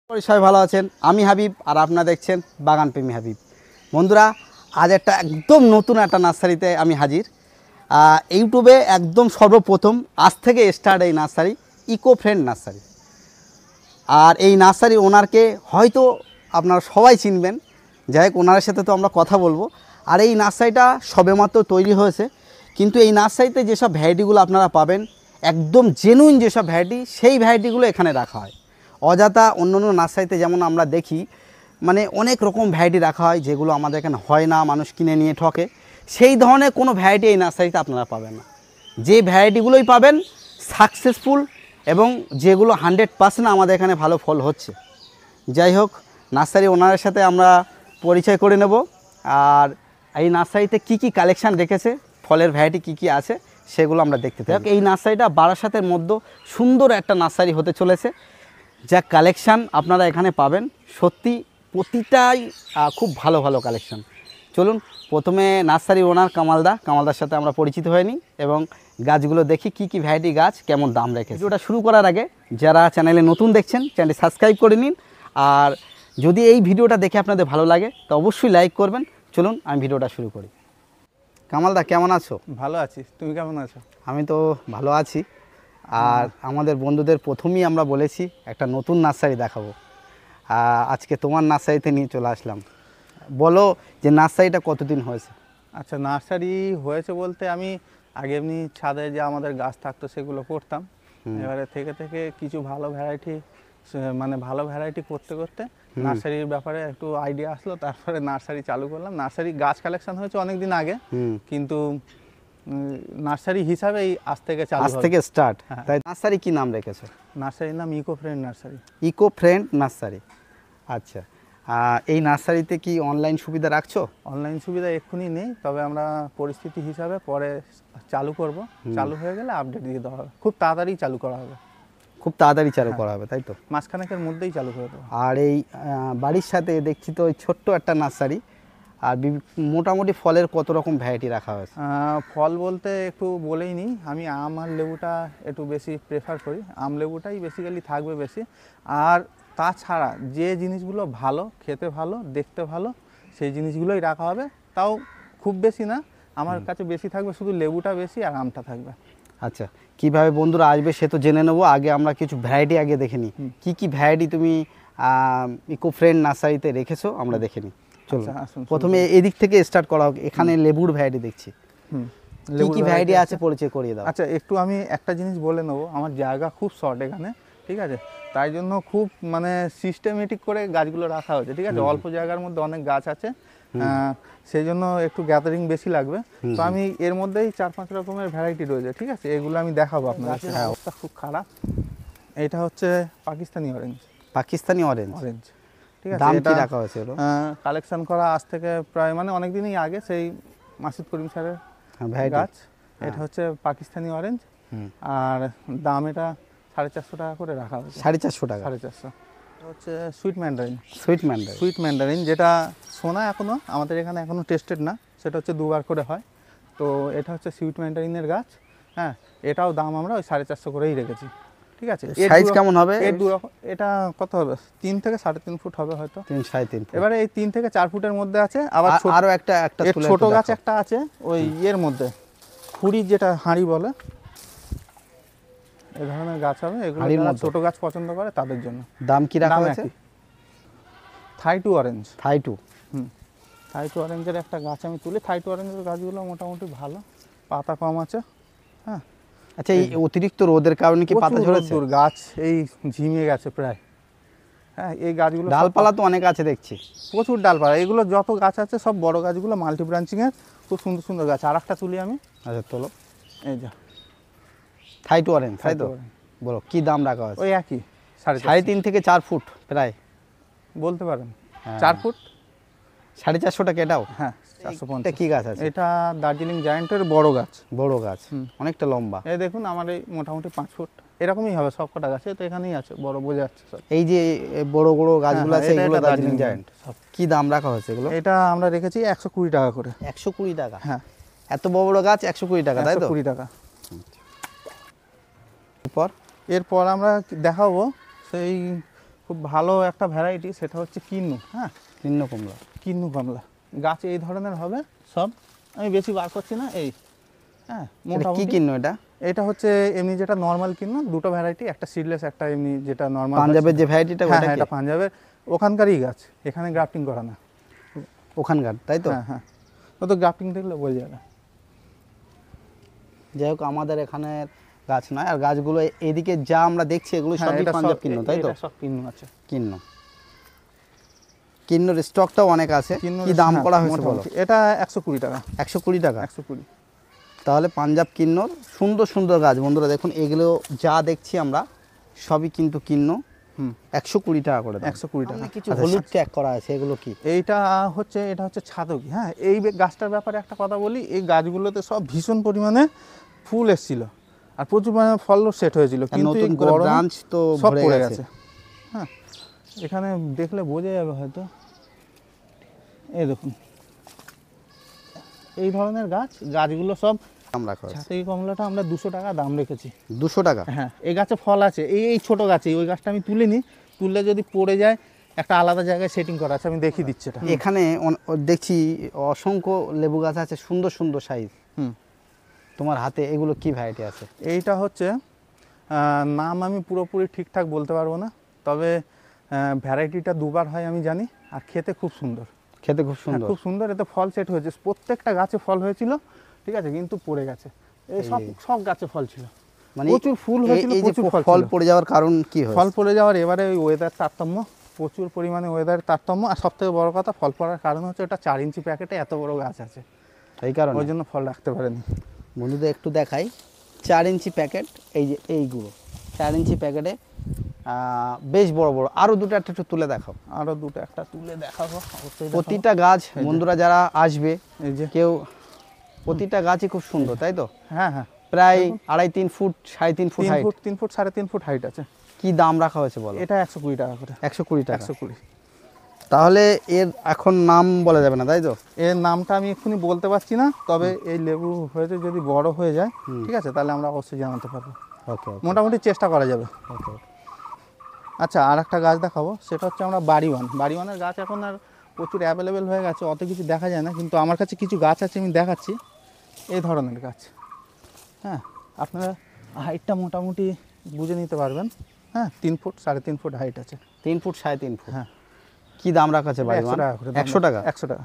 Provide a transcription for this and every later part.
সবাই ভালো আছেন। আমি হাবিব আর আপনারা দেখছেন বাগান প্রেমী হাবিব। বন্ধুরা, আজ একদম নতুন একটা নার্সারিতে আমি হাজির। ইউটিউবে একদম সর্বপ্রথম আজ থেকে স্টার্ট এই নার্সারি, ইকো ফ্রেন্ড নার্সারি। আর এই নার্সারি ওনারকে হয়তো আপনারা সবাই চিনবেন। যাই হোক, ওনার সাথে তো আমরা কথা বলবো। আর এই নার্সারিটা সবেমাত্র তৈরি হয়েছে, কিন্তু এই নার্সারিতে যেসব ভ্যারাইটিগুলো আপনারা পাবেন একদম জেনুইন যেসব ভ্যারাইটি, সেই ভ্যারাইটিগুলো এখানে রাখা হয়। অযথা অন্য অন্য নার্সারিতে যেমন আমরা দেখি মানে অনেক রকম ভ্যারাইটি রাখা হয় যেগুলো আমাদের এখানে হয় না, মানুষ কিনে নিয়ে ঠকে। সেই ধরনের কোনো ভ্যারাইটি এই নার্সারিতে আপনারা পাবেন না। যে ভ্যারাইটিগুলোই পাবেন সাকসেসফুল এবং যেগুলো 100% আমাদের এখানে ভালো ফল হচ্ছে। যাই হোক, নার্সারি ওনারের সাথে আমরা পরিচয় করে নেব। আর এই নার্সারিতে কি কি কালেকশান রেখেছে, ফলের ভ্যারাইটি কি কি আছে, সেগুলো আমরা দেখতে থাকি। এই নার্সারিটা বারাসাতের মধ্যে সুন্দর একটা নার্সারি হতে চলেছে। যা কালেকশান আপনারা এখানে পাবেন সত্যি প্রতিটাই খুব ভালো ভালো কালেকশান। চলুন প্রথমে নার্সারি ওনার কামালদার সাথে আমরা পরিচিত হয়ে নিই এবং গাছগুলো দেখি কি কি ভ্যারাইটি গাছ কেমন দাম রেখে। ভিডিওটা শুরু করার আগে যারা চ্যানেলে নতুন দেখছেন চ্যানেলটি সাবস্ক্রাইব করে নিন। আর যদি এই ভিডিওটা দেখে আপনাদের ভালো লাগে তো অবশ্যই লাইক করবেন। চলুন আমি ভিডিওটা শুরু করি। কামালদা, কেমন আছো? ভালো আছি, তুমি কেমন আছো? আমি তো ভালো আছি। আর আমাদের বন্ধুদের প্রথমেই আমরা বলেছি একটা নতুন নার্সারি দেখাবো। আজকে তোমার নার্সারিতে নিয়ে চলে আসলাম। বলো যে নার্সারিটা কতদিন হয়েছে? আচ্ছা, নার্সারি হয়েছে বলতে আমি আগে এমনি ছাদে যে আমাদের গাছ থাকতো সেগুলো করতাম। এবারে থেকে থেকে কিছু ভালো ভ্যারাইটি করতে করতে নার্সারির ব্যাপারে একটু আইডিয়া আসলো, তারপরে নার্সারি চালু করলাম। নার্সারি গাছ কালেকশন হয়েছে অনেকদিন আগে, কিন্তু নার্সারি হিসাবে এই আজ থেকে স্টার্ট। তাই নার্সারি কি নাম রেখেছো? নার্সারির নাম eco friend nursery. Eco friend nursery, আচ্ছা। এই নার্সারিতে কি অনলাইন সুবিধা রাখছো? অনলাইন সুবিধা এক্ষুনি নেই, তবে আমরা পরিস্থিতি হিসাবে পরে চালু করব। চালু হয়ে গেলে আপডেট দিয়ে দেওয়া হবে। খুব তাড়াতাড়ি চালু করা হবে। খুব তাড়াতাড়ি চালু করা হবে, তাই তো? মাসখানেকের মধ্যেই চালু করে দেবো। আর এই বাড়ির সাথে দেখছি তো ওই ছোট্ট একটা নার্সারি। আর মোটামুটি ফলের কত রকম ভ্যারাইটি রাখা হয়েছে? ফল বলতে একটু বলেই নিই, আমি আম আর লেবুটা একটু বেশি প্রেফার করি। আম লেবুটাই বেসিক্যালি থাকবে বেশি। আর তাছাড়া যে জিনিসগুলো ভালো, খেতে ভালো, দেখতে ভালো, সেই জিনিসগুলোই রাখা হবে। তাও খুব বেশি না, আমার কাছে বেশি থাকবে শুধু লেবুটা বেশি আর আমটা থাকবে। আচ্ছা, কীভাবে বন্ধুরা আসবে সে তো জেনে নেবো। আগে আমরা কিছু ভ্যারাইটি আগে দেখে নিই। কী কী ভ্যারাইটি তুমি ইকো ফ্রেন্ড নার্সারিতে রেখেছো আমরা দেখে নিই। চলুন প্রথমে এদিক থেকে স্টার্ট করা হোক। এখানে লেবুর ভ্যারাইটি দেখছি। কী কী ভ্যারাইটি আছে পরিচয় করিয়ে দাও। আচ্ছা, একটু আমি একটা জিনিস বলে নেবো, আমার জায়গা খুব শর্ট এখানে, ঠিক আছে? তাই জন্য খুব সিস্টেমেটিক করে গাছগুলো রাখা হয়েছে, ঠিক আছে? অল্প জায়গার মধ্যে অনেক গাছ আছে, সেই জন্য একটু গ্যাদারিং বেশি লাগবে। তো আমি এর মধ্যেই 4-5 রকমের ভ্যারাইটি রয়েছে, ঠিক আছে? এগুলো আমি দেখাবো আপনার। হ্যাঁ, অবস্থা খুব খারাপ। এটা হচ্ছে পাকিস্তানি অরেঞ্জ। পাকিস্তানি অরেঞ্জ, ঠিক আছে? দাম কি রাখা হয়েছে? কালেকশন করা আজ থেকে প্রায় অনেক দিনই আগে, সেই মাসুদ করিম স্যারের গাছ। এটা হচ্ছে পাকিস্তানি অরেঞ্জ। আর দাম এটা 450 টাকা করে রাখা হয়েছে। 450 টাকা? 450। হচ্ছে সুইট ম্যান্ডারিন। সুইট ম্যান্ডারিন যেটা শোনা এখনো আমাদের এখানে এখনো টেস্টেড না, সেটা হচ্ছে 2বার করে হয়। তো এটা হচ্ছে সুইট ম্যান্ডারিনের গাছ। হ্যাঁ, এটাও দাম আমরা ওই 450 করেই রেখেছি, ঠিক আছে? সাইজ কেমন হবে? এটা কত হবে? 3 থেকে 3.5 ফুট হবে হয়তো। 3-3.5 ফুট। এবারে এই 3 থেকে 4 ফুটের মধ্যে আছে। আবার আরো একটা ছোট গাছ একটা আছে ওই এর মধ্যে, খুঁড়ি যেটা হাঁড়ি বলে, এই ধরনের গাছ হবে। এগুলো যারা ছোট গাছ পছন্দ করে তাদের জন্য। দাম কি রাখা হয়েছে? থাই-টু অরেঞ্জ। থাই-টু অরেঞ্জের একটা গাছ আমি তুলি। থাই-টু অরেঞ্জের গাছগুলো মোটামুটি ভালো, পাতা কম আছে। হ্যাঁ, আচ্ছা, এই অতিরিক্ত রোদের কারণে কি পাতা ঝরেছে? গাছ এই ঝিমিয়ে গেছে প্রায়। হ্যাঁ, এই গাছগুলো ডালপালা তো অনেক আছে দেখছি, প্রচুর ডালপালা। এগুলো যত গাছ আছে সব বড় গাছগুলো, মাল্টি ব্রাঞ্চিংয়ের খুব সুন্দর সুন্দর গাছ। আর একটা তুলি আমি। আচ্ছা তোলো। এই যা থাই-টু অরেঞ্জ, তাই তো? বলো কি দাম রাখা হয়েছে? ওই একই 3.5 থেকে 4 ফুট প্রায় বলতে পারেন। 4 ফুট 450 টাকা এটাও? হ্যাঁ, 450। কি গাছ আছে? এটা দার্জিলিং জায়ান্টের বড় গাছ। অনেকটা লম্বা। এই দেখুন, আমার এই মোটামুটি 5 ফুট এরকমই হবে সব কটা গাছে। তো এখানেই আছে, বড় বোঝা যাচ্ছে সব। এই যে বড় বড় গাছগুলো আছে এগুলো দার্জিলিং জায়ান্ট। কি দাম রাখা হয়েছে এগুলো? এটা আমরা রেখেছি 120 টাকা করে। 120 টাকা? হ্যাঁ, এত বড় বড় গাছ 120 টাকা, তাই তো? 120 টাকা। এরপর আমরা দেখাবো সেই খুব ভালো একটা ভ্যারাইটি, সেটা হচ্ছে কিন্নু। হ্যাঁ, কিন্ন কমলা। কিন্নু কমলা গাছ এই ধরনের হবে সব। আমি বেশি বার করছি না, এই হ্যাঁ এটা কি মোটামুটি। কিন্ন এটা? এটা হচ্ছে এমনি যেটা নর্মাল কিন্নু, দুটো ভ্যারাইটি, একটা সিডলেস, একটা এমনি যেটা নর্মাল। পাঞ্জাবের যে ভ্যারাইটিটা হ্যাঁ ওটা হ্যাঁ, কি? এটা পাঞ্জাবের ওখানকারই গাছ, এখানে গ্রাফটিং করা না। ওখানকার, তাই তো? হ্যাঁ হ্যাঁ, ও তো গ্রাফটিং দেখলে বোঝা যাবে। যাই হোক, আমাদের এখানে গাছ নয়, আর গাছগুলো এদিকে যা আমরা দেখছি এগুলো হ্যাঁ, সবই এটা পাঞ্জাব সব- কিন্ন, তাই তো? এটা সব কিন্নু আছে। কিন্ন। কিন্নর স্টকটাও অনেক আছে। কিন্নুর, কি দাম হ্যাঁ, করা হয়েছে বলো? মোটামুটি। এটা 120 টাকা। 120 টাকা। 120। তাহলে পাঞ্জাব কিন্নর সুন্দর সুন্দর গাছ। বন্ধুরা দেখুন, এগুলো যা দেখছি আমরা সবই কিন্তু কিন্ন। 120 টাকা করে দাম। 120 টাকা। কিছু হলুদ ট্যাগ করা আছে, এগুলো কি? এটা হচ্ছে ছাতকি। হ্যাঁ, এই গাছটার ব্যাপারে একটা কথা বলি, এই গাছগুলোতে সব ভীষণ পরিমাণে ফুল এসেছিল আর প্রচুর পরিমাণে ফল সেট হয়েছিল, কিন্তু এই নতুন করে গরমে ব্রাঞ্চ তো সব ভরে পড়ে গেছে। গেছে। হ্যাঁ, এখানে দেখলে বোঝা যাবে হয়তো। এই দেখুন, এই ধরনের গাছগুলো সব। দাম রাখা হয়েছে ছাতকি কমলাটা আমরা 200 টাকা দাম রেখেছি। 200 টাকা। হ্যাঁ, এই গাছে ফল আছে, এই ছোট গাছে। ওই গাছটা আমি তুলিনি, তুললে যদি পড়ে যায় একটা আলাদা জায়গায় সেটিং করা আছে, আমি দেখিয়ে দিচ্ছি এটা। এখানে দেখছি অসংখ্য লেবু গাছ আছে, সুন্দর সুন্দর সাইজ। হুম, তোমার হাতে এগুলো কি ভ্যারাইটি আছে? এইটা হচ্ছে নাম আমি পুরোপুরি ঠিকঠাক বলতে পারবো না, তবে ভ্যারাইটিটা দুবার হয় আমি জানি, আর খেতে খুব সুন্দর। খেতে খুব হ্যাঁ, সুন্দর। খুব সুন্দর। এতে ফল সেট হয়েছে, প্রত্যেকটা গাছে ফল হয়েছিল, ঠিক আছে, কিন্তু পড়ে গেছে। এই সব সব গাছে ফল ছিল, মানে প্রচুর ফুল হয়েছিল, এই যে প্রচুর ফল ছিল। পড়ে যাওয়ার কারণ কি হয়? ফল পড়ে যাওয়ার এবারে ওই ওয়েদার তারতম্য, প্রচুর পরিমাণে ওয়েদারের তারতম্য, আর সবথেকে বড় কথা ফল পড়ার কারণ হচ্ছে ওটা 4 ইঞ্চি প্যাকেটে এত বড় গাছ আছে, এই কারণে ওই জন্য ফল রাখতে পারেনি। বন্ধুদের একটু দেখাই, 4 ইঞ্চি প্যাকেট, এই যে এইগুলো 4 ইঞ্চি প্যাকেটে বেশ বড় বড়। আরও দুটো একটা একটু তুলে দেখাও। আরও দুটো একটা তুলে দেখাবো অবশ্যই। দেখাবো। প্রতিটা গাছ বন্ধুরা যারা আসবে, এই যে, কেউ প্রতিটা গাছই খুব সুন্দর, তাই তো? হ্যাঁ হ্যাঁ, প্রায় 2.5-3 foot, 3.5 foot 3 height. Foot 3 foot 3.5 foot height আছে। কি দাম রাখা হয়েছে বলো? এটা 120 টাকা করে। 120 টাকা। 120। তাহলে এর এখন নাম বলা যাবে না, তাই তো? এর নামটা আমি এক্ষুনি বলতে পারছি না, তবে এই লেবু হয়েছে যদি বড় হয়ে যায়, ঠিক আছে, তাহলে আমরা অবশ্যই জানাতে পারবো। ওকে মোটামুটি চেষ্টা করা যাবে। ওকে। আচ্ছা, আর একটা গাছ দেখাবো, সেটা হচ্ছে আমরা বাড়িওয়ানের গাছ এখন আর প্রচুর অ্যাভেলেবেল হয়ে গেছে, অত কিছু দেখা যায় না, কিন্তু আমার কাছে কিছু গাছ আছে, আমি দেখাচ্ছি। এই ধরনের গাছ, হ্যাঁ, আপনারা হাইটটা মোটামুটি বুঝে নিতে পারবেন। হ্যাঁ, 3 ফুট 3.5 ফুট হাইট আছে। 3 ফুট 3.5 ফুট। হ্যাঁ, কি দাম রাখা আছে বাড়ি? 100 টাকা করে। 100 টাকা। 100 টাকা।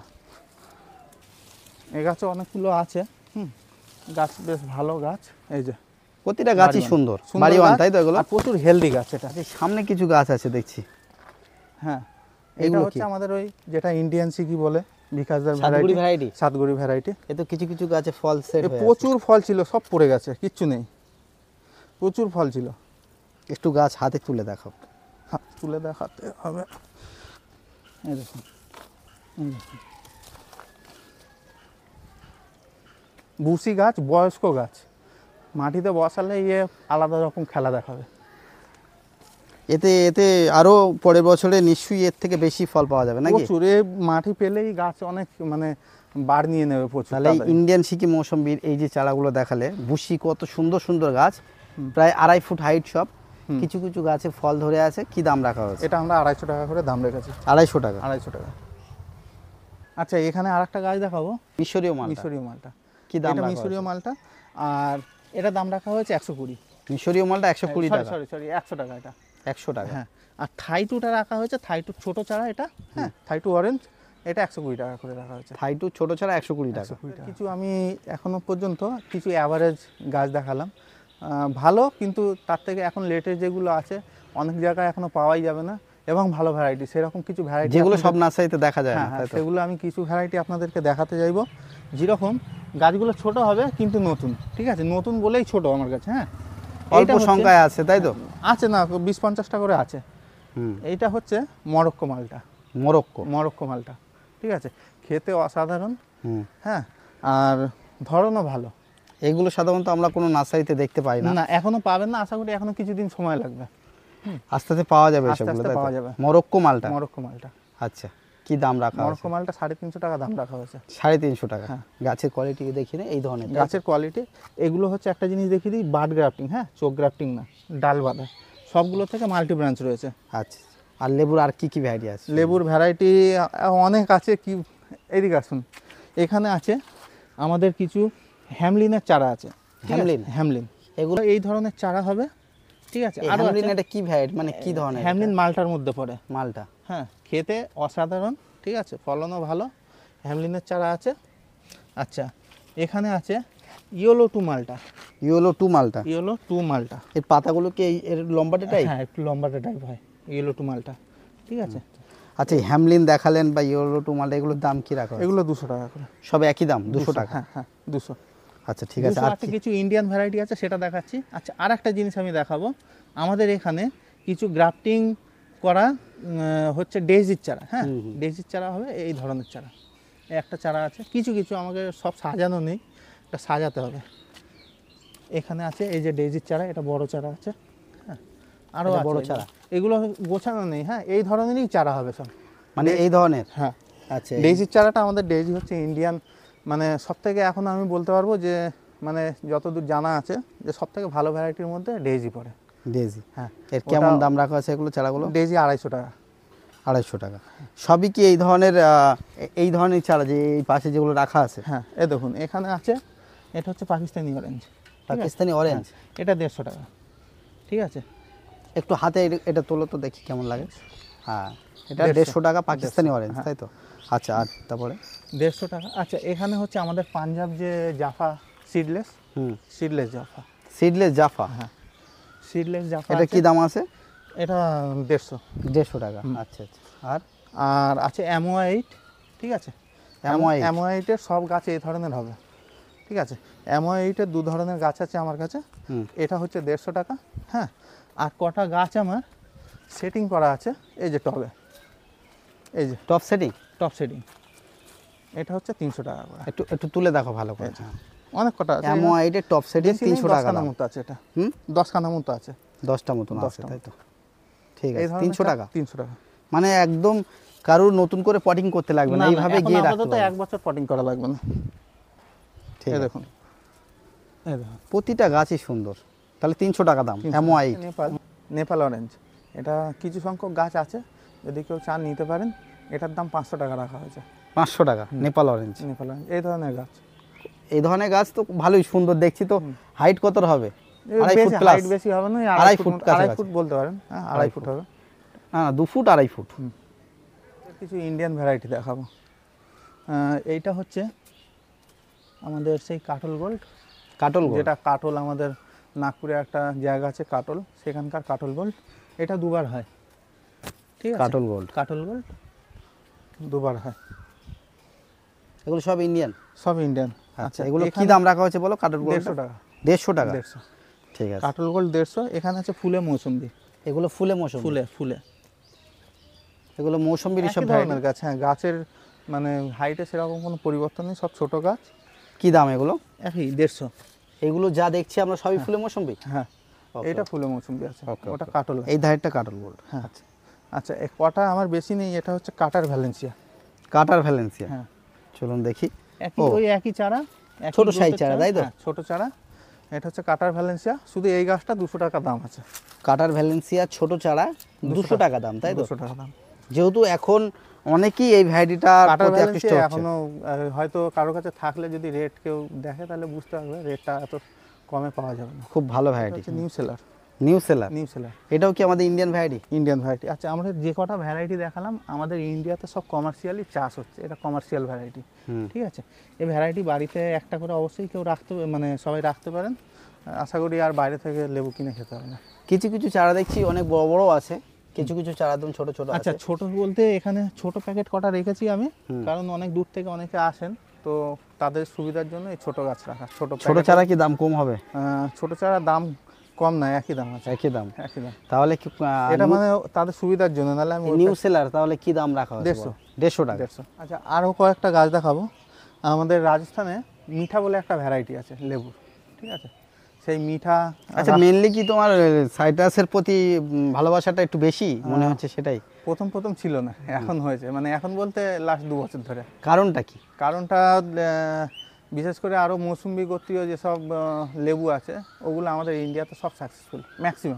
এই গাছও অনেকগুলো আছে। গাছ বেশ ভালো গাছ। এই যে প্রতিটা গাছই বাড়িওয়ান। সুন্দর, সুন্দর বাড়িওয়ান, গাছ, তাই তো এগুলো? আর প্রচুর হেলদি গাছ এটা। এই সামনে কিছু গাছ আছে দেখছি। হ্যাঁ, এটা এগুলো হচ্ছে কি? আমাদের ওই যেটা ইন্ডিয়ান সিকি বলে, বিকাশদার সাতগুড়ি ভ্যারাইটি। ভ্যারাইটি। সাতগুড়ি ভ্যারাইটি। এ তো কিছু কিছু গাছে ফল সেট হয়ে আছে। প্রচুর ফল ছিল, সব পড়ে গেছে, কিচ্ছু নেই, প্রচুর ফল ছিল। একটু গাছ হাতে তুলে দেখাও। হাত তুলে দেখাতে হবে। এই দেখুন, এই দেখুন। বুসি গাছ, বয়স্ক গাছ, মাটিতে বসালে আলাদা রকম খেলা দেখাবে। এতে এতে আরো পরের বছরে নিশ্চয়ই এর থেকে বেশি ফল পাওয়া যাবে নাকি? প্রচুর, মাটি পেলেই গাছ অনেক মানে বার নিয়ে নেবে প্রচুর। তাহলে এই ইন্ডিয়ান সিকি মৌসম্বির এই যে চারাগুলো দেখালে, বুশি কত সুন্দর সুন্দর গাছ, প্রায় 2.5 ফুট হাইট সব। কিছু কিছু গাছে ফল ধরে আছে। কি দাম রাখা হয়েছে? এটা আমরা 250 টাকা করে দাম রেখেছি। 250 টাকা। 250 টাকা। আচ্ছা, এখানে আরেকটা গাছ দেখাবো, মিশরীয় মাল। মিশরীয় মালটা। কি দাম এটা রাখা মিশরীয় হয়েছে? মালটা, আর এটা দাম রাখা হয়েছে 120। মিশরীয় মালটা 120 টাকা। সরি 100 টাকা এটা। 100 টাকা। হ্যাঁ, আর থাইটুটা রাখা হয়েছে, থাইটু ছোট চারা এটা। হ্যাঁ, থাইটু অরেঞ্জ, এটা 120 টাকা করে রাখা হয়েছে। থাইটু ছোট ছাড়া 120 টাকা। 120 টাকা। কিছু আমি এখনো পর্যন্ত কিছু অ্যাভারেজ গাছ দেখালাম, ভালো, কিন্তু তার থেকে এখন লেটেস্ট যেগুলো আছে অনেক জায়গায় এখনো পাওয়াই যাবে না, এবং ভালো ভ্যারাইটি, সেরকম কিছু ভ্যারাইটি যেগুলো সব নার্সারিতে দেখা যায় না, হ্যাঁ হ্যাঁ, তাই তো? সেগুলো আমি কিছু ভ্যারাইটি আপনাদেরকে দেখাতে চাইবো, যেরকম গাছগুলো ছোট হবে কিন্তু নতুন, ঠিক আছে, নতুন বলেই ছোট আমার কাছে। হ্যাঁ, অল্প এইটা হচ্ছে- সংখ্যায় আছে, তাই তো? আছে না, 20-50টা করে আছে। এইটা হচ্ছে মরক্কো মালটা। মরক্কো মালটা, ঠিক আছে, খেতে অসাধারণ। হ্যাঁ, আর ধরনও ভালো। এগুলো সাধারণত আমরা কোনো নার্সারিতে দেখতে পাই না। না, এখনো পাবেন না, আশা করি এখনো কিছুদিন সময় লাগবে। আস্তে আস্তে পাওয়া যাবে আস্তে সেগুলো, আস্তে তাই তো? পাওয়া যাবে। মরক্কো মালটা। মরক্কো মালটা। আচ্ছা, কি দাম রাখা হয়েছে? মরক্কো মালটা 350 টাকা দাম রাখা হয়েছে। 350 টাকা। হ্যাঁ। গাছের কোয়ালিটি দেখি না এই ধরনের, তাই তো? গাছের কোয়ালিটি, এগুলো হচ্ছে একটা জিনিস দেখিয়ে দিই, বাড গ্রাফটিং। হ্যাঁ, চোখ গ্রাফটিং না, ডাল বাঁধা, সবগুলো থেকে মাল্টি ব্রাঞ্চ রয়েছে। আচ্ছা, আর লেবুর আর কি কি ভ্যারাইটি আছে? লেবুর ভ্যারাইটি অনেক আছে। কি এদিকে আসুন, এখানে আছে আমাদের কিছু হ্যামলিনের চারা আছে। হ্যামলিন? হ্যামলিন এগুলো এই ধরনের চারা হবে, ঠিক আছে। এই আর হ্যামলিন এটা কি ভ্যারাইটি, মানে কি ধরনের? হ্যামলিন মালটার মধ্যে পড়ে। মালটা, হ্যাঁ, খেতে অসাধারণ, ঠিক আছে, ফলনও ভালো। হ্যামলিনের চারা আছে। আচ্ছা, এখানে আছে yellow two Malta. Yellow two Malta? Yellow two Malta. এর পাতাগুলো কি এর লম্বাটে টাইপ? হ্যাঁ, একটু লম্বাটে টাইপ হয় ইয়েলো টু মালটা, ঠিক আছে। আচ্ছা, এই হ্যামলিন দেখালেন বা ইয়েলো টু মালটা, এগুলোর দাম কি রাখা হয়? এগুলো 200 টাকা করে। সব একই দাম, 200 টাকা? হ্যাঁ হ্যাঁ, 200। আচ্ছা ঠিক আছে। আর আছে কিছু ইন্ডিয়ান ভ্যারাইটি আছে, সেটা দেখাচ্ছি। আচ্ছা, আর একটা জিনিস আমি দেখাবো। আমাদের এখানে কিছু গ্রাফটিং করা হচ্ছে ডেইজির চারা। হ্যাঁ, ডেইজির চারা হবে এই ধরনের চারা। এই একটা চারা আছে। কিছু কিছু আমাকে সব সাজানো নেই, এটা সাজাতে হবে। এখানে আছে এই যে ডেইজির চারা, এটা বড় চারা আছে। হ্যাঁ, আরও এটা বড় বড় চারা, চারা? এগুলো গোছানো নেই। হ্যাঁ, এই ধরনেরই চারা হবে সব, মানে এই ধরনের? হ্যাঁ। আচ্ছা, ডেইজির চারাটা, আমাদের ডেইজি হচ্ছে ইন্ডিয়ান, মানে সব থেকে এখন আমি বলতে পারবো যে, মানে যতদূর জানা আছে যে সব থেকে ভালো ভ্যারাইটির মধ্যে ডেইজি পড়ে। ডেজি? হ্যাঁ। এর কেমন দাম রাখা আছে এগুলো চারাগুলো? ডেইজি 250 টাকা। 250 টাকা? সবই কি এই ধরনের এই ধরনের চারা যে এই পাশে যেগুলো রাখা আছে? হ্যাঁ, এই দেখুন এখানে আছে, এটা হচ্ছে পাকিস্তানি অরেঞ্জ। পাকিস্তানি অরেঞ্জ? এটা 150 টাকা, ঠিক আছে। একটু হাতে এটা তোলো তো দেখি কেমন লাগে। হ্যাঁ, এটা 150 টাকা পাকিস্তানি অরেঞ্জ, তাই তো? আচ্ছা, আর তারপরে? 150 টাকা। আচ্ছা, এখানে হচ্ছে আমাদের পাঞ্জাব যে Jaffa seedless, seedless Jaffa. Seedless Jaffa? হ্যাঁ, সিডলেস জাফা। এটা কি দাম আছে? এটা 150। 150 টাকা? আচ্ছা আচ্ছা। আর আর আছে অ্যামোয়াইট, ঠিক আছে। অ্যামোয়াইট? অ্যামোয়াইটের সব গাছ এই ধরনের হবে, ঠিক আছে। অ্যামোয়াইটের 2 ধরনের গাছ আছে আমার কাছে। এটা হচ্ছে 150 টাকা। হ্যাঁ, আর কটা গাছ আমার সেটিং করা আছে এই যে টবে, এই যে টপ সেটিং? টপ সেটিং, এটা হচ্ছে 300 টাকা করে। একটু একটু তুলে দেখো ভালো করে। অনেক কটা আছে। অ্যামোয়াইটের টপ সেটিং 300 টাকা দাম? মতো আছে এটা। 10 খানা মতো আছে। 10টা মতন আছে, তাই তো? ঠিক এই আছে, 300 টাকা? 300 টাকা। মানে একদম কারুর নতুন করে পটিং করতে লাগবে না, এইভাবে গিয়ে রাখতে আপাতত পারবে। 1 বছর পটিং করা লাগবে না। ঠিক এই আছে। দেখুন, এই দেখুন প্রতিটা গাছই সুন্দর। তাহলে 300 টাকা দাম অ্যামোয়াইট? নেপাল অরেঞ্জ, এটা কিছু সংখ্যক গাছ আছে, যদি কেউ চান নিতে পারেন। এটার দাম 500 টাকা রাখা হয়েছে। 500 টাকা নেপাল অরেঞ্জ? নেপাল অরেঞ্জ এই ধরনের গাছ। এই ধরনের গাছ তো ভালোই সুন্দর দেখছি তো। হাইট কত হবে? 2.5 ফুট প্লাস? হাইট বেশি হবে না, 2.5 ফুট? 2.5 ফুট বলতে পারেন। হ্যাঁ, 2.5 ফুট হবে। না না, 2 ফুট 2.5 ফুট। কিছু ইন্ডিয়ান ভ্যারাইটি দেখাবো। এইটা হচ্ছে আমাদের সেই কাটল গোল্ড। কাটল গোল্ড? যেটা কাটল, আমাদের নাগপুরে একটা জায়গা আছে কাটল, সেখানকার কাটল গোল্ড। এটা 2বার হয়, ঠিক আছে। কাটল গোল্ড? কাটল গোল্ড 2বার হয়। এগুলো সব ইন্ডিয়ান? সব ইন্ডিয়ান। আচ্ছা, এগুলো কি দাম রাখা হয়েছে বলো কাটল গোল্ড? 150 টাকা। 150 টাকা? 150। ঠিক আছে। কাটল গোল্ড 150। এখানে আছে ফুলে মৌসুম্বি। এগুলো ফুলে মৌসুমি? ফুলে ফুলে এগুলো মৌসুম্বির সব একই ধরনের গাছ। হ্যাঁ, গাছের মানে হাইটে সেরকম কোনো পরিবর্তন নেই, সব ছোট গাছ। কি দাম এগুলো? একই 150। এগুলো যা দেখছি আমরা সবই ফুলে মৌসুম্বি? হ্যাঁ, এটা ফুলে মৌসুম্বি আছে, ওটা কাটল। এই ধারেরটা কাটল গোল্ড? হ্যাঁ। আচ্ছা, কটা আমার বেশি নেই। এটা হচ্ছে কাটার ভ্যালেন্সিয়া। কাটার ভ্যালেন্সিয়া? হ্যাঁ, চলুন দেখি। ওই একই চারা, ছোট সাইজ চারা, তাই তো? ছোট চারা। এটা হচ্ছে কাটার ভ্যালেন্সিয়া। শুধু এই গাছটা 200 টাকা দাম আছে। কাটার ভ্যালেন্সিয়া ছোট চারা 200 টাকা দাম, তাই তো? 200 টাকা দাম। যেহেতু এখন অনেকেই এই ভ্যারাইটিটা কাটার প্রতি আকৃষ্ট ভ্যালেন্সিয়া হচ্ছে। এখনো হয়তো কারোর কাছে থাকলে, যদি রেট কেউ দেখে তাহলে বুঝতে পারবে রেটটা এত কমে পাওয়া যাবে না। খুব ভালো ভ্যারাইটি। হচ্ছে new seller. New seller? New seller এটাও কি আমাদের ইন্ডিয়ান ভ্যারাইটি? Indian variety. আচ্ছা, আমরা যে কটা ভ্যারাইটি দেখালাম, আমাদের ইন্ডিয়াতে সব কমার্শিয়ালি চাষ হচ্ছে। এটা কমার্শিয়াল ভ্যারাইটি, ঠিক আছে। এই ভ্যারাইটি বাড়িতে একটা করে অবশ্যই কেউ রাখতে, মানে সবাই রাখতে পারেন। আশা করি আর বাইরে থেকে লেবু কিনে খেতে হবে না। কিছু কিছু চারা দেখছি অনেক বড় বড় আছে, কিছু কিছু চারা একদম ছোট ছোট আছে। আচ্ছা, ছোট বলতে এখানে ছোট প্যাকেট কটা রেখেছি আমি, কারণ অনেক দূর থেকে অনেকে আসেন, তো তাদের সুবিধার জন্য এই ছোট গাছ রাখা। ছোট চারা কি দাম কম হবে? ছোট চারা দাম কম না, একই দাম আছে। একই দাম? একই দাম। তাহলে কি এটা মানে তাদের সুবিধার জন্য, নাহলে আমি নিউ সেলার তাহলে কি দাম রাখা হয়েছে? 150 টাকা? 150। আচ্ছা, আরও কয়েকটা গাছ দেখাবো। আমাদের রাজস্থানে মিঠা বলে একটা ভ্যারাইটি আছে লেবুর, ঠিক আছে। সেই মিঠা। আচ্ছা, মেইনলি কি তোমার সাইট্রাসের প্রতি ভালোবাসাটা একটু বেশি মনে হচ্ছে, সেটাই? প্রথম ছিল না, এখন হয়েছে। মানে এখন বলতে লাস্ট 2 বছর ধরে। কারণটা কি? কারণটা বিশেষ করে আরও মৌসুম্বি গোত্রীয় যেসব লেবু আছে, ওগুলো আমাদের ইন্ডিয়াতে সব সাকসেসফুল, ম্যাক্সিমাম।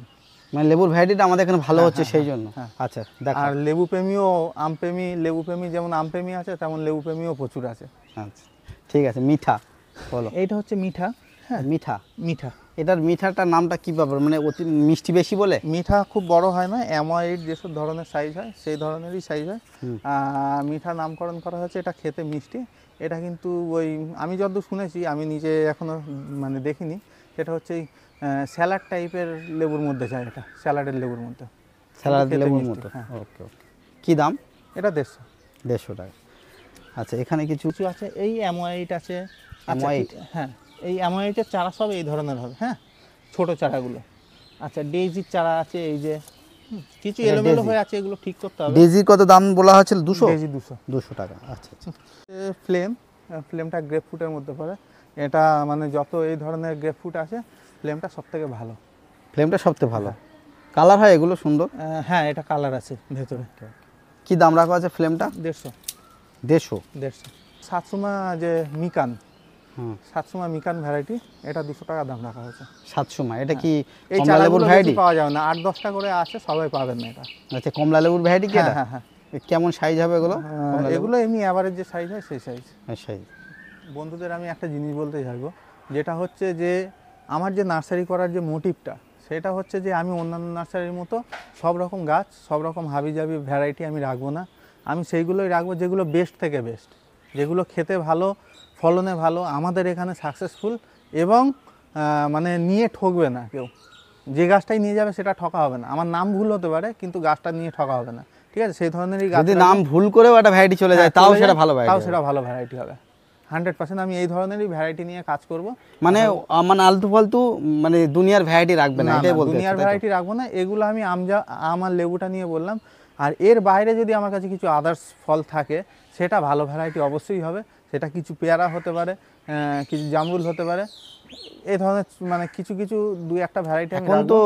মানে লেবুর ভ্যারাইটিটা আমাদের এখানে ভালো হচ্ছে সেই জন্য। আচ্ছা দেখো। আর লেবু প্রেমীও আম প্রেমী, লেবু প্রেমী যেমন আম প্রেমী আছে তেমন লেবু প্রেমীও প্রচুর আছে। আচ্ছা ঠিক আছে। মিঠা বলো। এইটা হচ্ছে মিঠা। হ্যাঁ মিঠা। মিঠা। এটার মিঠাটার নামটা কি ব্যাপার, মানে অতি মিষ্টি বেশি বলে? মিঠা খুব বড় হয় না, অ্যামোয়েড যেসব ধরনের সাইজ হয় সেই ধরনেরই সাইজ হয়। মিঠা নামকরণ করা হয়েছে, এটা খেতে মিষ্টি। এটা কিন্তু ওই আমি যতদূর শুনেছি, আমি নিজে এখনো মানে দেখিনি, সেটা হচ্ছে স্যালাড টাইপের লেবুর মধ্যে যায়, এটা স্যালাডের লেবুর মধ্যে। স্যালাড খেতে লেবুর মিষ্টি, মতো। হ্যাঁ। ওকে ওকে। কী দাম? এটা 150। 150 টাকা। আচ্ছা এখানে কিছু কিছু আছে, এই অ্যামোয়েড আছে। অ্যামোয়েড? হ্যাঁ, এই অ্যামোয়েডের চারা সব এই ধরনের হবে। হ্যাঁ, ছোট চারাগুলো। আচ্ছা ডেইজির চারা আছে, এই যে কিছু এটা এলোমেলো ডেইজি। হয়ে আছে, এগুলো ঠিক করতে হবে। ডেজির কত দাম বলা হয়েছিল? 200? ডেইজি 200। 200 টাকা। আচ্ছা আচ্ছা। ফ্লেমটা গ্রেপ ফ্রুটের মধ্যে পড়ে। এটা মানে যত এই ধরনের গ্রেপ ফ্রুট আছে, ফ্লেমটা সব থেকে ভালো। ফ্লেমটা সবথেকে ভালো। কালার হয় এগুলো সুন্দর? হ্যাঁ, এটা কালার আছে ভেতরে। কি দাম রাখা আছে ফ্লেমটা? 150। 150? সাতসুমা যে মিকান, হুম। সাতসুমা মিকান ভ্যারাইটি, এটা 200 টাকা দাম রাখা হয়েছে। 700 মা। এটা কি এই কমলা লেবুর চারাগুলো ভ্যারাইটি? পাওয়া যাবে না, 8-10টা করে আছে, সবাই পাবেন না এটা। আচ্ছা কমলা লেবুর ভ্যারাইটি কি এটা? হ্যাঁ হ্যাঁ। কেমন সাইজ হবে এগুলো? এগুলো এমনি অ্যাভারেজ যে সাইজ হয় সেই সাইজ। সাইজ। বন্ধুদের আমি একটা জিনিস বলতে চাইবো, যেটা হচ্ছে যে আমার যে নার্সারি করার যে মোটিভটা, সেটা হচ্ছে যে আমি অন্যান্য নার্সারির মতো সব রকম গাছ, সব রকম হাবিজাবি ভ্যারাইটি আমি রাখবো না। আমি সেইগুলোই রাখবো যেগুলো বেস্ট থেকে বেস্ট, যেগুলো খেতে ভালো, ফলনে ভালো, আমাদের এখানে সাকসেসফুল, এবং মানে নিয়ে ঠকবে না কেউ। যে গাছটাই নিয়ে যাবে সেটা ঠকা হবে না। আমার নাম ভুল হতে পারে, কিন্তু গাছটা নিয়ে ঠকা হবে না, ঠিক আছে? সেই ধরনেরই গাছ। যদি নাম ভুল করেও একটা ভ্যারাইটি চলে যায় তাও সেটা ভালো ভ্যারাইটি, তাও সেটা ভালো ভ্যারাইটি হবে 100%। আমি এই ধরনেরই ভ্যারাইটি নিয়ে কাজ করব। মানে মানে আলতু ফালতু মানে দুনিয়ার ভ্যারাইটি রাখবে না, এটাই বলতে দুনিয়ার ভ্যারাইটি রাখবো না। এগুলো আমি আমার লেবুটা নিয়ে বললাম। আর এর বাইরে যদি আমার কাছে কিছু আদার্স ফল থাকে, সেটা ভালো ভ্যারাইটি অবশ্যই হবে। সেটা কিছু পেয়ারা হতে পারে, কিছু জামরুল হতে পারে, এই ধরনের মানে কিছু কিছু 2-1টা ভ্যারাইটি। এখন তো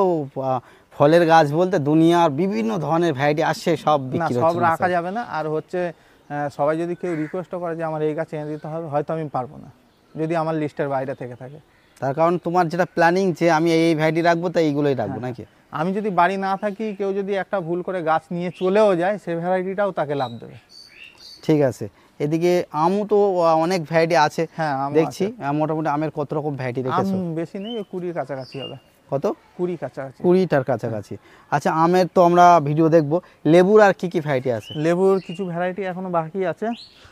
ফলের গাছ বলতে দুনিয়ার বিভিন্ন ধরনের ভ্যারাইটি আসছে, সব না, বিক্রি সব হচ্ছে। রাখা যাবে না। আর হচ্ছে সবাই যদি কেউ রিকোয়েস্টও করে যে আমার এই গাছ এনে দিতে হবে, হয়তো আমি পারবো না, যদি আমার লিস্টের বাইরে থেকে থাকে। তার কারণ তোমার যেটা প্ল্যানিং যে আমি এই ভ্যারাইটি রাখবো, তাই এইগুলোই রাখবো নাকি? আমি যদি বাড়ি না থাকি, কেউ যদি একটা ভুল করে গাছ নিয়ে চলেও যায়, সেই ভ্যারাইটিটাও তাকে লাভ দেবে। ঠিক আছে। এদিকে আমও তো অনেক ভ্যারাইটি আছে। হ্যাঁ, দেখছি মোটামুটি আমের কত রকম ভ্যারাইটি রেখেছো? আম বেশি নেই, 20-র কাছাকাছি হবে। কত? 20 কাছাকাছি। 20টার কাছাকাছি। আচ্ছা আমের তো আমরা ভিডিও দেখবো। লেবুর আর কি কি ভ্যারাইটি আছে? লেবুর কিছু ভ্যারাইটি এখনো বাকি আছে,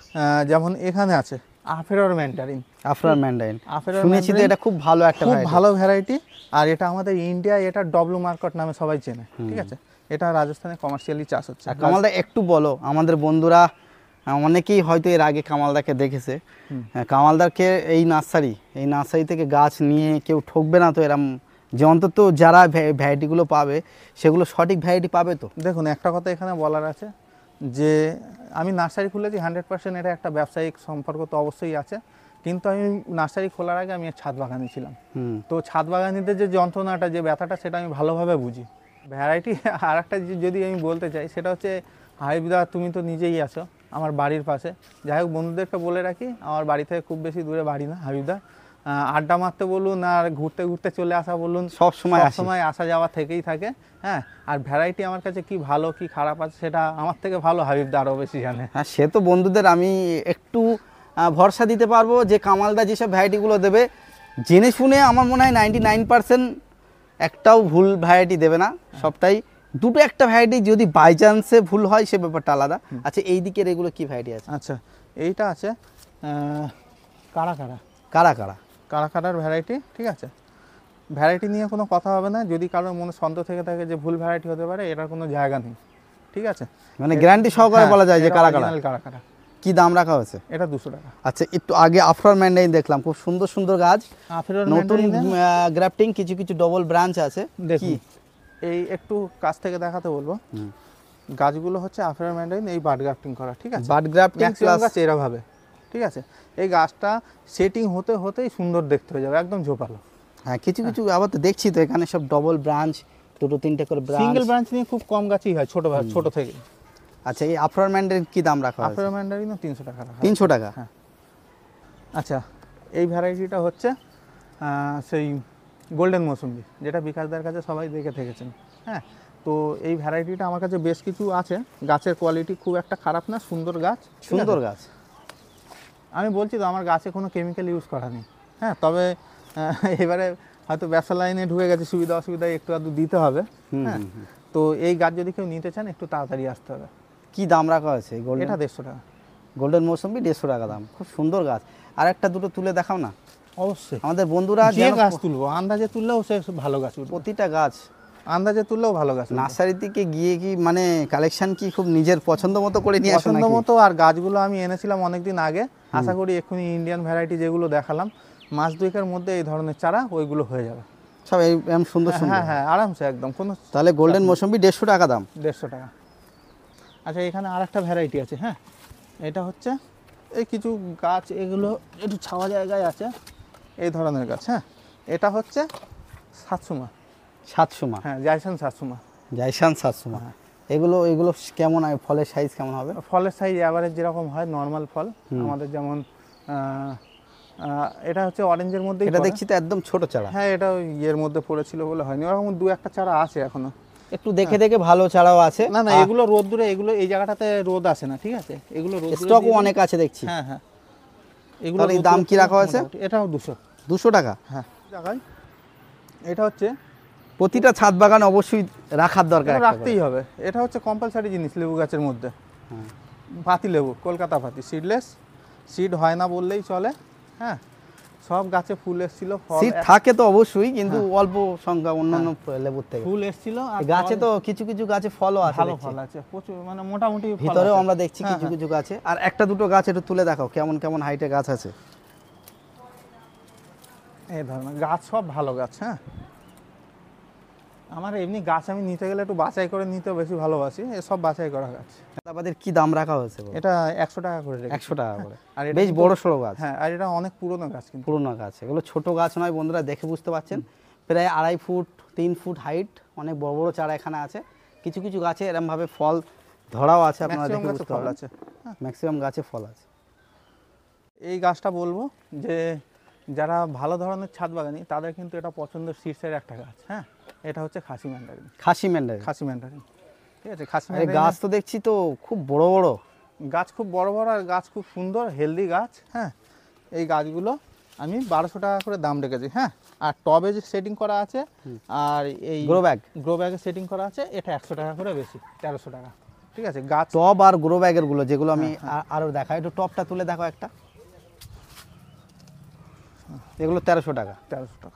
যেমন এখানে আছে আফেরর ম্যান্ডারিন। আফরান ম্যান্ডারিন শুনেছি তো, এটা খুব ভালো একটা খুব ভ্যারাইটি। ভালো ভ্যারাইটি। আর এটা আমাদের ইন্ডিয়ায় এটা ডব্লু মার্কেট নামে সবাই চেনে, ঠিক আছে? এটা রাজস্থানে কমার্শিয়ালি চাষ হচ্ছে। কামালদা একটু বলো, আমাদের বন্ধুরা অনেকেই হয়তো এর আগে কামালদাকে দেখেছে। কামালদাকে এই নার্সারি থেকে গাছ নিয়ে কেউ ঠকবে না তো এরম, যে অন্তত যারা ভ্যারাইটিগুলো পাবে সেগুলো সঠিক ভ্যারাইটি পাবে তো? দেখুন, একটা কথা এখানে বলার আছে যে আমি নার্সারি খুলেছি 100%, এটা একটা ব্যবসায়িক সম্পর্ক তো অবশ্যই আছে। কিন্তু আমি নার্সারি খোলার আগে আমি ছাদ বাগানি ছিলাম। তো ছাদ বাগানিতে যে যন্ত্রণাটা, যে ব্যথাটা, সেটা আমি ভালোভাবে বুঝি। ভ্যারাইটি আর একটা যদি আমি বলতে চাই, সেটা হচ্ছে হাবিবদা, তুমি তো নিজেই আছো আমার বাড়ির পাশে। যাই হোক, বন্ধুদেরকে বলে রাখি, আমার বাড়ি থেকে খুব বেশি দূরে বাড়ি না হাবিবদা। আড্ডা মারতে বলুন আর ঘুরতে ঘুরতে চলে আসা বলুন, সব সময় আসা যাওয়া থেকেই থাকে। হ্যাঁ, আর ভ্যারাইটি আমার কাছে কি ভালো কি খারাপ আছে, সেটা আমার থেকে ভালো হাবিবদা আরও বেশি জানে। হ্যাঁ, সে তো বন্ধুদের আমি একটু ভরসা দিতে পারবো যে কামালদা যেসব ভ্যারাইটিগুলো দেবে জেনে শুনে, আমার মনে হয় 99% একটাও ভুল ভ্যারাইটি দেবে না। সবটাই দুটো একটা ভ্যারাইটি যদি বাই চান্সে ভুল হয়, সে ব্যাপারটা আলাদা। আচ্ছা এই দিকের এগুলো কি ভ্যারাইটি আছে? আচ্ছা, এইটা আছে কারা কারার ভ্যারাইটি, ঠিক আছে? ভ্যারাইটি নিয়ে কোনো কথা হবে না। যদি কারোর মনে সন্দেহ থেকে থাকে যে ভুল ভ্যারাইটি হতে পারে, এটার কোনো জায়গা নেই, ঠিক আছে? মানে গ্যারান্টি সহকারে বলা যায় যে কারা কি দাম রাখা হয়েছে? এটা 200 টাকা। আচ্ছা, একটু আগে আফরান ম্যান্ডারিন দেখলাম, খুব সুন্দর সুন্দর গাছ, নতুন গ্রাফটিং, কিছু কিছু ডবল ব্রাঞ্চ আছে। দেখি এই একটু কাছ থেকে দেখাতে বলবো। গাছগুলো হচ্ছে আফরান ম্যান্ডারিন, এই বাড গ্রাফটিং করা, ঠিক আছে? বাড গ্রাফটিং প্লাস গাছ এরাভাবে, ঠিক আছে? এই গাছটা সেটিং হতেই সুন্দর দেখতে হয়ে যাবে, একদম ঝোপালো। হ্যাঁ, কিছু কিছু আবার তো দেখছি তো এখানে সব ডবল ব্রাঞ্চ, দুটো তিনটে করে ব্রাঞ্চ। সিঙ্গেল ব্রাঞ্চ নিয়ে খুব কম গাছই হয়, ছোট থেকে। আচ্ছা, এই আফরান ম্যান্ডারিন কি দাম রাখা আছে? আফরান ম্যান্ডারিনও 300 টাকা রাখা। 300 টাকা? হ্যাঁ। আচ্ছা, এই ভ্যারাইটিটা হচ্ছে সেই গোল্ডেন মৌসুমি, যেটা বিকাশদার কাছে সবাই দেখে থেকেছেন। হ্যাঁ, তো এই ভ্যারাইটিটা আমার কাছে বেশ কিছু আছে। গাছের কোয়ালিটি খুব একটা খারাপ না, সুন্দর গাছ, সুন্দর গাছ। আমি বলছি তো আমার গাছে কোনো কেমিক্যাল ইউজ করা নেই। হ্যাঁ, তবে এবারে হয়তো ব্যবসা লাইনে ঢুকে গেছে, সুবিধা অসুবিধা একটু আধটু দিতে হবে। হ্যাঁ, তো এই গাছ যদি কেউ নিতে চান একটু তাড়াতাড়ি আসতে হবে। কি দাম রাখা হয়েছে এই গোল্ডেন? এটা 150 টাকা। গোল্ডেন মৌসুমি 150 টাকা দাম, খুব সুন্দর গাছ। আর একটা দুটো তুলে দেখাও না অবশ্যই আমাদের বন্ধুরা, যে যেন গাছ তুলবো আন্দাজে তুললেও সে ভালো গাছ উঠবে। প্রতিটা গাছ আন্দাজে তুললেও ভালো গাছ উঠবে। নার্সারি থেকে গিয়ে কি মানে কালেকশন কি খুব নিজের পছন্দ মতো করে নিয়ে আসো পছন্দ নাকি? মতো। আর গাছগুলো আমি এনেছিলাম অনেকদিন আগে, আশা করি এক্ষুনি ইন্ডিয়ান ভ্যারাইটি যেগুলো দেখালাম মাস দুয়েকের মধ্যে এই ধরনের চারা ওইগুলো হয়ে যাবে সব এই এরকম সুন্দর সুন্দর। হ্যাঁ হ্যাঁ, আরামসে একদম কোনো। তাহলে গোল্ডেন মৌসুমি 150 টাকা দাম। 150 টাকা। আচ্ছা, এখানে আর একটা ভ্যারাইটি আছে। হ্যাঁ, এটা হচ্ছে এই কিছু গাছ, এগুলো একটু ছাওয়া জায়গায় আছে, এই ধরনের গাছ। হ্যাঁ, এটা হচ্ছে সাতসুমা। সাতসুমা, হ্যাঁ, জাইসান সাতসুমা। জাইসান সাতসুমা। এগুলো এগুলো কেমন হয়, ফলের সাইজ কেমন হবে? ফলের সাইজ অ্যাভারেজ যেরকম হয় নর্মাল ফল আমাদের, যেমন এটা হচ্ছে অরেঞ্জের মধ্যে। এটা দেখছি তো একদম ছোট চারা। হ্যাঁ, এটা ইয়ের মধ্যে পড়েছিল বলে হয়নি, ওরকম দু একটা চারা আছে এখনো। একটু দেখে দেখে ভালো চারাও আছে। না না, এগুলো রোদ্দুরে, এগুলো এই জায়গাটাতে রোদ আসে না, ঠিক আছে, এগুলো রোদ্দুরে স্টকও অনেক আছে দেখছি। হ্যাঁ হ্যাঁ, এগুলো তাহলে এই দাম কি রাখা হয়েছে? এটাও 200 200 টাকা। হ্যাঁ, জায়গায় এটা হচ্ছে প্রতিটা ছাদ বাগান অবশ্যই রাখার দরকার, এটা একটা রাখতেই হবে। এটা হচ্ছে কম্পালসারি জিনিস লেবু গাছের মধ্যে। পাতি লেবু, কলকাতা পাতি, সিডলেস, সিড হয় না বললেই চলে। হ্যাঁ, সব গাছে ফুল এসেছিল, সিড থাকে তো অবশ্যই, কিন্তু অল্প সংখ্যা অন্যান্য লেবুর থেকে। ফুল এসেছিল আর গাছে তো কিছু কিছু গাছে ফলও আছে, ভালো ফল আছে প্রচুর, মানে মোটামুটি ফল ভিতরেও আছে। আমরা দেখছি কিছু কিছু গাছে। আর একটা দুটো গাছ একটু তুলে দেখাও, কেমন কেমন হাইটে গাছ আছে। এই ধরনের গাছ সব ভালো গাছ। হ্যাঁ, আমার এমনি গাছ আমি নিতে গেলে একটু বাছাই করে নিতে বেশি ভালোবাসি, এসব বাছাই করা গাছ। আমাদের কি দাম রাখা হয়েছে? এটা 100 টাকা করে রেখেছি। 100 টাকা করে। আর এটা বেশ কিন্তু- বড় সড়ো গাছ। হ্যাঁ, আর এটা অনেক পুরনো গাছ, কিন্তু পুরনো গাছ, এগুলো ছোট গাছ নয় বন্ধুরা, দেখে বুঝতে পারছেন। প্রায় 2.5 ফুট 3 ফুট হাইট, অনেক বড় বড় চারা এখানে আছে। কিছু কিছু গাছে এরমভাবে ফল ধরাও আছে, আপনারা ম্যাক্সিমাম দেখে গাছে বুঝতে ফল পারবেন। আছে। ম্যাক্সিমাম গাছে ফল আছে। এই গাছটা বলবো যে যারা ভালো ধরনের ছাদ বাগানি তাদের কিন্তু এটা পছন্দের শীর্ষের একটা গাছ। হ্যাঁ, এটা হচ্ছে Khasi mandarin. Khasi mandarin. Khasi mandarin, ঠিক আছে। খাসি এই ম্যান্ডারিন গাছ তো দেখছি তো খুব বড় বড় গাছ, খুব বড় বড়, আর গাছ খুব সুন্দর হেলদি গাছ। হ্যাঁ, এই গাছগুলো আমি 1200 টাকা করে দাম রেখেছি। হ্যাঁ, আর টবে যে সেটিং করা আছে আর এই গ্রো ব্যাগে সেটিং করা আছে, এটা 100 টাকা করে বেশি, 1300 টাকা, ঠিক আছে। গাছ টব আর গ্রো ব্যাগের গুলো যেগুলো আমি আরো দেখাই, একটু টবটা তুলে দেখো একটা। এগুলো 1300 টাকা। 1300 টাকা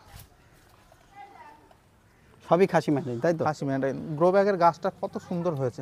সবই খাসি ম্যান্ডারিন, তাই তো? খাসি ম্যান্ডারিন। গ্রো ব্যাগের গাছটা কত সুন্দর হয়েছে।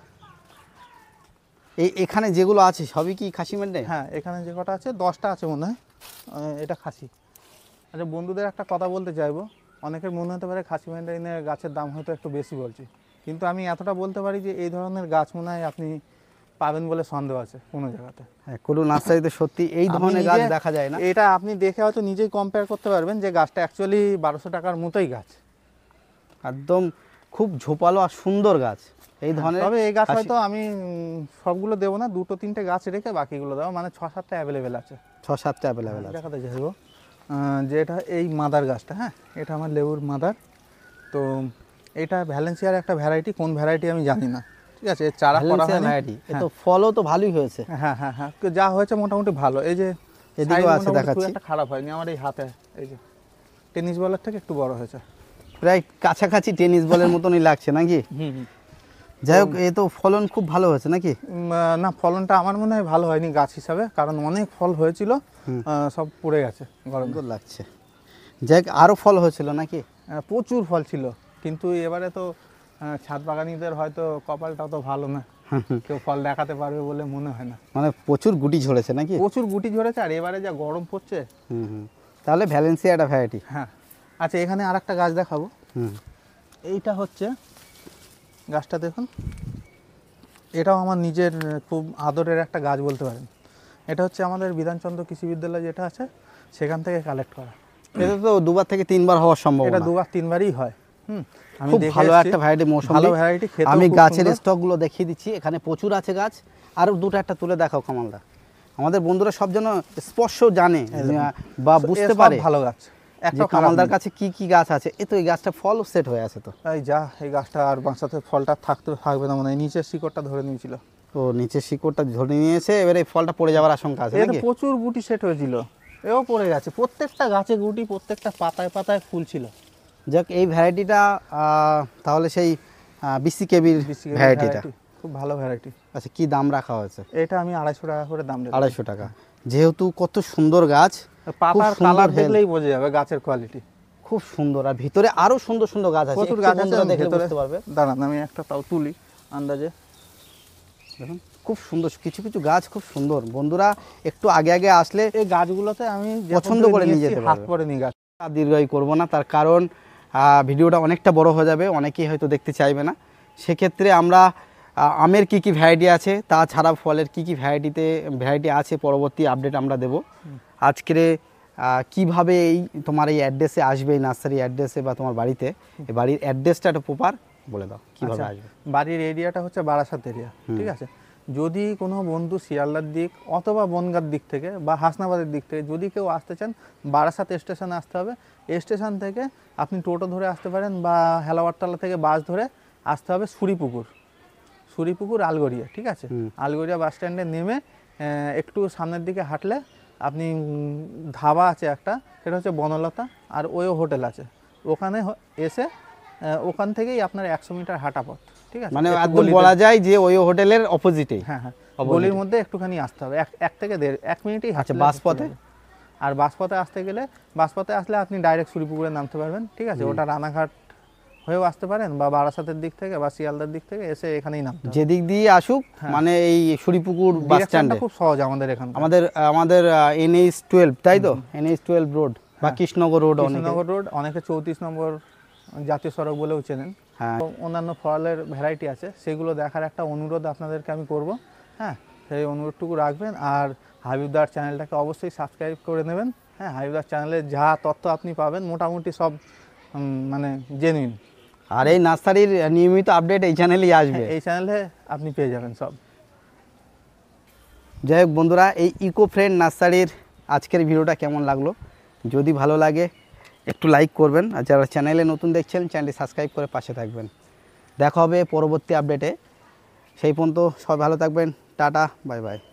এখানে যেগুলো আছে সবই কি খাসি ম্যান্ডারিন? হ্যাঁ, এখানে যে কটা আছে 10টা আছে মনে হয়, এটা খাসি। আচ্ছা, বন্ধুদের একটা কথা বলতে চাইবো, অনেকের মনে হতে পারে খাসি ম্যান্ডারিনের গাছের দাম হয়তো একটু বেশি বলছি, কিন্তু আমি এতটা বলতে পারি যে এই ধরনের গাছ মনে হয় আপনি পাবেন বলে সন্দেহ আছে কোনো জায়গাতে। হ্যাঁ, কোনো নার্সারিতে সত্যি এই আপনি ধরনের গাছ নিজে- দেখা যায় না। এটা আপনি দেখে হয়তো নিজেই কম্পেয়ার করতে পারবেন যে গাছটা অ্যাকচুয়ালি 1200 টাকার মতোই গাছ। একদম খুব ঝোপালো আর সুন্দর গাছ এই ধরনের। তবে এই গাছ খাসি- হয়তো আমি সবগুলো দেবো না, 2-3টে গাছ রেখে বাকিগুলো দেবো, মানে 6-7টা অ্যাভেলেবেল আছে। 6-7টা অ্যাভেলেবেল আছে। দেখাতে চাইবো যে এটা এই মাদার গাছটা। হ্যাঁ, এটা আমার লেবুর মাদার। তো এটা ভ্যালেন্সিয়ার একটা ভ্যারাইটি, কোন ভ্যারাইটি আমি জানি না, ঠিক আছে। এর চারা করা ভ্যালেন্সিয়া হয়নি। ভ্যারাইটি, এ তো ফলও তো ভালোই হয়েছে। হ্যাঁ হ্যাঁ হ্যাঁ, যা হয়েছে মোটামুটি ভালো। এই যে এদিকেও size আছে মোটামুটি দেখাচ্ছি। খুব একটা খারাপ হয়নি আমার এই হাতে। এই যে টেনিস বলের থেকে একটু বড় হয়েছে। প্রায় কাছাকাছি টেনিস বলের মতনই লাগছে নাকি? যাই হোক, এ তো ফলন খুব ভালো হয়েছে নাকি? না, ফলনটা আমার মনে হয় ভালো হয়নি গাছ হিসাবে, কারণ অনেক ফল হয়েছিল, সব পড়ে গেছে গরম। সুন্দর লাগছে। যাই হোক, আরও ফল হয়েছিল নাকি? প্রচুর ফল ছিল, কিন্তু এবারে তো ছাদ বাগানিদের হয়তো কপালটা তো ভালো না, কেউ ফল দেখাতে পারবে বলে মনে হয় না। মানে প্রচুর গুটি ঝরেছে নাকি? প্রচুর গুটি ঝরেছে, আর এবারে যা গরম পড়ছে। তাহলে ভ্যালেন্সিয়া একটা ভ্যারাইটি। হ্যাঁ, আচ্ছা, এখানে আর একটা গাছ দেখাবো। এইটা হচ্ছে গাছটা দেখুন, এটাও আমার নিজের খুব আদরের একটা গাছ বলতে পারেন। এটা হচ্ছে আমাদের বিধানচন্দ্র কৃষি বিদ্যালয় যেটা আছে সেখান থেকে কালেক্ট করা। এটা তো 2বার থেকে 3বার হওয়ার সম্ভব। এটা 2-3বারই হয়। আমি খুব দেখে ভালো এসেছি, একটা ভ্যারাইটি মৌসুমী। ভালো ভ্যারাইটি, খেতেও আমি খুব গাছের সুন্দর। স্টকগুলো দেখিয়ে দিচ্ছি, এখানে প্রচুর আছে গাছ। আরও দুটো একটা তুলে দেখাও কামালদা, আমাদের বন্ধুরা সব যেন স্পর্শ জানে বা এ বুঝতে সব পারে। ভালো গাছ। একটা কামালদার কাছে কি কি গাছ আছে? এই তো এই গাছটা ফল সেট হয়ে আছে তো। এই যা, এই গাছটা আর বাঁচাতে ফলটা থাকবে না মনে হয়, নিচের শিকড়টা ধরে নিয়েছিল। ও নিচের শিকড়টা ধরে নিয়েছে, এবারে এই ফলটা পড়ে যাওয়ার আশঙ্কা আছে এতে নাকি? প্রচুর গুটি সেট হয়েছিল, এও পড়ে গেছে। প্রত্যেকটা গাছে গুটি, প্রত্যেকটা পাতায় পাতায় ফুল ছিল। যাক এই ভ্যারাইটিটা তাহলে সেই বিসিকেবির ভ্যারাইটিটা খুব ভালো ভ্যারাইটি। আচ্ছা, কি দাম রাখা হয়েছে? এটা আমি 250 টাকা করে দাম রেখেছি। 250 টাকা। যেহেতু কত সুন্দর গাছ, পাতার সুন্দর কালার health। দেখলেই বোঝা যাবে গাছের কোয়ালিটি। খুব সুন্দর, আর ভিতরে আরো সুন্দর সুন্দর গাছ আছে, প্রচুর একটু গাছ আছে বন্ধুরা দেখলে ভেতরে। বুঝতে পারবে। দাঁড়ান আমি একটা তাও তুলি আন্দাজে। দেখুন খুব সুন্দর, কিছু কিছু গাছ খুব সুন্দর। বন্ধুরা একটু আগে আগে আসলে এই গাছগুলোতে আমি পছন্দ করে নিয়ে যেতে হাত পারবে। পরে নিয়ে গাছ। আর দীর্ঘায়ু করবো না, তার কারণ ভিডিওটা অনেকটা বড় হয়ে যাবে, অনেকেই হয়তো দেখতে চাইবে না। সেক্ষেত্রে আমরা আমের কি কি ভ্যারাইটি আছে, তাছাড়া ফলের কি কি ভ্যারাইটি আছে পরবর্তী আপডেট আমরা দেব। আজকে কিভাবে এই তোমার এই অ্যাড্রেসে আসবে, এই নার্সারি অ্যাড্রেসে বা তোমার বাড়িতে, এই বাড়ির অ্যাড্রেসটা একটু প্রপার বলে দাও কিভাবে আসবে। বাড়ির এরিয়াটা হচ্ছে বারাসাত এরিয়া, ঠিক আছে। যদি কোনো বন্ধু শিয়ালদার দিক অথবা বনগাঁর দিক থেকে বা হাসনাবাদের দিক থেকে যদি কেউ আসতে চান, বারাসাত স্টেশনে আসতে হবে। স্টেশন থেকে আপনি টোটো ধরে আসতে পারেন বা হেলাওয়ারতলা থেকে বাস ধরে আসতে হবে সুরিপুকুর আলগড়িয়া, ঠিক আছে। আলগড়িয়া বাস স্ট্যান্ডে নেমে একটু সামনের দিকে হাঁটলে আপনি ধাবা আছে একটা, সেটা হচ্ছে বনলতা, আর ওই হোটেল আছে, ওখানে এসে ওখান থেকেই আপনার 100 মিটার হাঁটা পথ, ঠিক আছে। মানে একদম বলা যায় যে ওই হোটেলের অপোজিটেই। হ্যাঁ হ্যাঁ, গলির মধ্যে একটুখানি আসতে হবে, 1 থেকে 1.5 মিনিটই আচ্ছা, হাঁটলে বাস পথে? চলে যাবে। আর বাসপথে আসতে গেলে, বাসপথে আসলে আপনি ডাইরেক্ট সুরিপুকুরে নামতে পারবেন, ঠিক আছে। ওটা রানাঘাট হয়েও আসতে পারেন বা বারাসাতের দিক থেকে বা শিয়ালদার দিক থেকে এসে এখানেই নামতে হবে। যেদিক দিয়ে আসুক, মানে এই সুরিপুকুর বাস Direction টা স্ট্যান্ডে খুব সহজ আমাদের এখান থেকে। আমাদের NH12 তাই তো, NH12 রোড বা কৃষ্ণনগর রোড, কৃষ্ণনগর রোড, অনেকে 34 নম্বর জাতীয় সড়ক বলেও চেনেন। হ্যাঁ। তো অন্যান্য ফলের ভ্যারাইটি আছে, সেগুলো দেখার একটা অনুরোধ আপনাদেরকে আমি করব। হ্যাঁ, সেই অনুরোধটুকু রাখবেন। আর হাবিবদার চ্যানেলটাকে অবশ্যই সাবস্ক্রাইব করে নেবেন। হ্যাঁ, হাবিবদার চ্যানেলে যা তথ্য আপনি পাবেন মোটামুটি সব মানে জেনুইন। আর এই নার্সারির নিয়মিত আপডেট এই চ্যানেলেই আসবে। এই চ্যানেলে আপনি পেয়ে যাবেন সব। যাই হোক বন্ধুরা, এই ইকো ফ্রেন্ড নার্সারির আজকের ভিডিওটা কেমন লাগলো? যদি ভালো লাগে একটু লাইক করবেন, আর যারা চ্যানেলে নতুন দেখছেন চ্যানেলটি সাবস্ক্রাইব করে পাশে থাকবেন। দেখা হবে পরবর্তী আপডেটে, সেই পর্যন্ত সবাই ভালো থাকবেন। Tata, bye by.